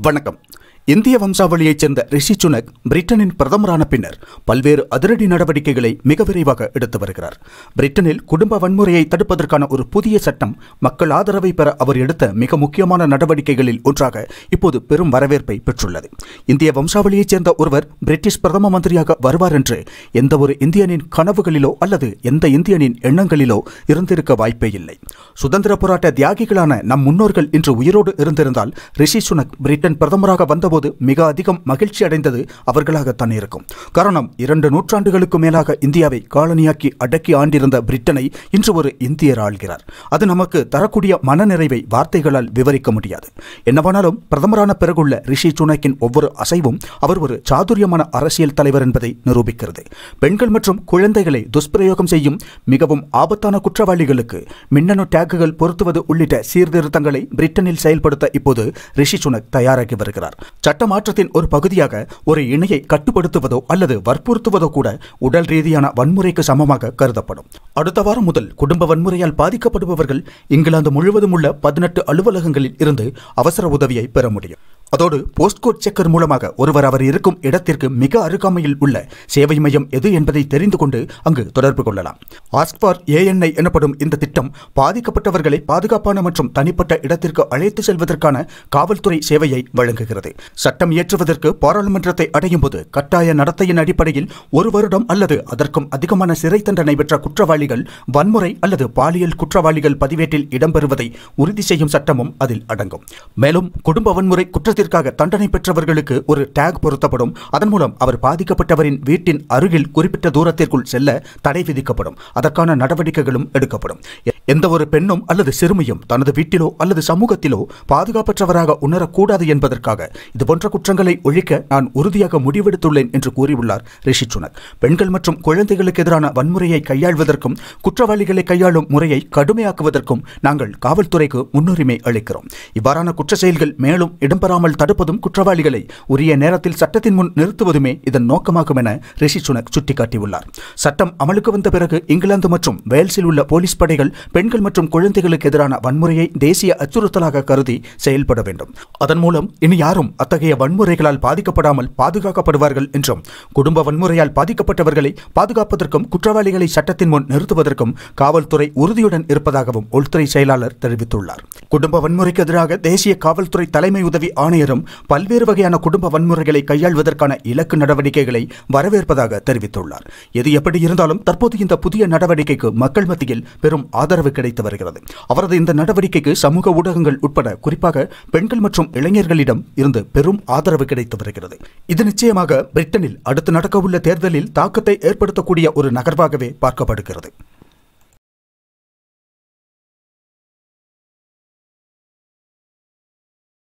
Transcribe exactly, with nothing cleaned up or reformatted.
வணக்கம். இந்திய வம்சாவளியைச் சேர்ந்த ரிஷி சுனக் பிரிட்டனின் பிரதமரான பின்னர் பல்வேறு அதிரடி நடவடிக்கைகளை மிக விரைவாக எடுத்து வருகிறார். பிரிட்டனில் குடும்ப வன்முறையை தடுப்பதற்கான ஒரு புதிய சட்டம் மக்கள் ஆதரவை பெற அவர் எடுத்த மிக முக்கியமான நடவடிக்கைகளில் ஒன்றாக இப்போது பெரும் வரவேற்பை பெற்றுள்ளது. இந்திய வம்சாவளியைச் சேர்ந்த ஒருவர் பிரிட்டிஷ் பிரதம மந்திரியாக வருவார் என்று எந்த ஒரு இந்தியனின் கனவுகளிலோ அல்லது எந்த இந்தியனின் எண்ணங்களிலோ இருந்திருக்க வாய்ப்பே இல்லை. சுதந்திர போராட்ட தியாகிகளான நம் முன்னோர்கள் இன்று உயிரோடு இருந்திருந்தால் ரிஷி சுனக் பிரிட்டன் பிரதமராக வந்த போது மிக அதிகம் மகிழ்ச்சி அடைந்தது அவர்களாகத்தான் இருக்கும். காரணம், இரண்டு நூற்றாண்டுகளுக்கு மேலாக இந்தியாவை காலனியாக்கி அடக்கி ஆண்டிருந்த பிரிட்டனை இன்று ஒரு இந்தியர் ஆள்கிறார். அது நமக்கு தரக்கூடிய மனநிறைவை வார்த்தைகளால் விவரிக்க முடியாது. என்னவானாலும் பிரதமரான பிறகுள்ள ரிஷி சுனக்கின் ஒவ்வொரு அசைவும் அவர் ஒரு சாதுரியமான அரசியல் தலைவர் என்பதை நிரூபிக்கிறது. பெண்கள் மற்றும் குழந்தைகளை துஷ்பிரயோகம் செய்யும் மிகவும் ஆபத்தான குற்றவாளிகளுக்கு மின்னணு டேக்குகள் பொருத்துவது உள்ளிட்ட சீர்திருத்தங்களை பிரிட்டனில் செயல்படுத்த இப்போது ரிஷி சுனக் தயாராகி வருகிறார். சட்ட மாற்றத்தின் ஒரு பகுதியாக ஒரு இணையை கட்டுப்படுத்துவதோ அல்லது வற்புறுத்துவதோ கூட உடல் ரீதியான வன்முறைக்கு சமமாக கருதப்படும். அடுத்த வாரம் முதல் குடும்ப வன்முறையால் பாதிக்கப்படுபவர்கள் இங்கிலாந்து முழுவதும் உள்ள பதினெட்டு அலுவலகங்களில் இருந்து அவசர உதவியை பெற முடியும். அதோடு போஸ்ட்கோட் செக்கர் மூலமாக ஒருவர் அவர் இருக்கும் இடத்திற்கு மிக அருகாமையில் உள்ள சேவை மையம் எது என்பதை தெரிந்து கொண்டு அங்கு தொடர்பு கொள்ளலாம். ஆஸ்க் ஃபார் ஏஎன்ஐ எனப்படும் இந்த திட்டம் பாதிக்கப்பட்டவர்களை பாதுகாப்பான மற்றும் தனிப்பட்ட இடத்திற்கு அழைத்து செல்வதற்கான காவல்துறை சேவையை வழங்குகிறது. சட்டம் இயற்றுவதற்கு பாராளுமன்றத்தை அடையும் போது கட்டாய நடத்தையின் அடிப்படையில் ஒரு வருடம் அல்லது அதற்கும் அதிகமான சிறை தண்டனை பெற்ற குற்றவாளிகள் வன்முறை அல்லது பாலியல் குற்றவாளிகள் பதிவேட்டில் இடம்பெறுவதை உறுதி செய்யும் சட்டமும் அதில் அடங்கும். மேலும் குடும்ப வன்முறை குற்றத்தில் தண்டனை பெற்றவர்களுக்கு ஒரு டேக் பொருத்தப்படும். அதன் மூலம் அவர் பாதிக்கப்பட்டவரின் வீட்டின் அருகில் குறிப்பிட்ட தூரத்திற்குள் செல்ல தடை விதிக்கப்படும். அதற்கான நடவடிக்கைகளும் எடுக்கப்படும். எந்த ஒரு பெண்ணும் அல்லது சிறுமியும் தனது வீட்டிலோ அல்லது சமூகத்திலோ பாதுகாப்பற்றவராக உணரக்கூடாது என்பதற்காக இதுபோன்ற குற்றங்களை ஒழிக்க நான் உறுதியாக முடிவெடுத்துள்ளேன் என்று கூறியுள்ளார் ரிஷி சுனக். பெண்கள் மற்றும் குழந்தைகளுக்கு எதிரான வன்முறையை கையாள்வதற்கும் குற்றவாளிகளை கையாளும் முறையை கடுமையாக்குவதற்கும் நாங்கள் காவல்துறைக்கு முன்னுரிமை அளிக்கிறோம். இவ்வாறான குற்ற செயல்கள் மேலும் இடம்பெறாமல் தடுப்பதும் குற்றவாளிகளை உரிய நேரத்தில் சட்டத்தின் முன் நிறுத்துவதுமே இதன் நோக்கமாகும் என ரிஷி சுனக் சுட்டிக்காட்டியுள்ளார். சட்டம் அமலுக்கு வந்த பிறகு இங்கிலாந்து மற்றும் வேல்ஸில் உள்ள போலீஸ் படைகள் பெண்கள் மற்றும் குழந்தைகளுக்கு எதிரான வன்முறையை தேசிய அச்சுறுத்தலாக கருதி செயல்பட வேண்டும். அதன் மூலம் இனி யாரும் அத்தகைய வன்முறைகளால் பாதிக்கப்படாமல் பாதுகாக்கப்படுவார்கள் என்றும் குடும்ப வன்முறையால் பாதிக்கப்பட்டவர்களை பாதுகாப்பதற்கும் குற்றவாளிகளை சட்டத்தின் முன் நிறுத்துவதற்கும் காவல்துறை உறுதியுடன் இருப்பதாகவும் உள்துறை செயலாளர் தெரிவித்துள்ளார். குடும்ப வன்முறைக்கு எதிராக தேசிய காவல்துறை தலைமை உதவி ஆணையரும் பல்வேறு வகையான குடும்ப வன்முறைகளை கையாள்வதற்கான இலக்கு நடவடிக்கைகளை வரவேற்பதாக தெரிவித்துள்ளார். எது எப்படி இருந்தாலும் தற்போது இந்த புதிய நடவடிக்கைக்கு மக்கள் மத்தியில் பெரும் ஆதரவு கிடைத்து வருகிறது. அவரது இந்த நடவடிக்கைக்கு சமூக ஊடகங்கள் உட்பட குறிப்பாக பெண்கள் மற்றும் இளைஞர்களிடம் இருந்து பெரும் ஆதரவு கிடைத்து வருகிறது. இது நிச்சயமாக பிரிட்டனில் அடுத்து நடக்கவுள்ள தேர்தலில் தாக்கத்தை ஏற்படுத்தக்கூடிய ஒரு நகர்வாகவே பார்க்கப்படுகிறது.